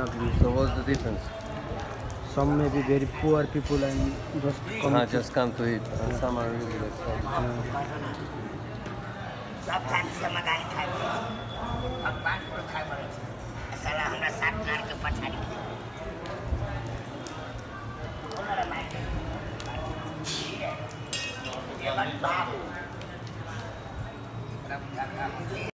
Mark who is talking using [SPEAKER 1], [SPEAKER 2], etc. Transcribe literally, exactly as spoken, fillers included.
[SPEAKER 1] of you.
[SPEAKER 2] So what's the difference?
[SPEAKER 1] Some may be very poor people and just come.
[SPEAKER 2] Ah,
[SPEAKER 1] to-
[SPEAKER 2] just come to eat, and
[SPEAKER 1] Yeah.
[SPEAKER 2] some are really rich.
[SPEAKER 3] सब खाने गाडी खायो भगवान को खायो भने साला हमरा साथ नार के पछाडी ओनरा माइक ये बात बाबू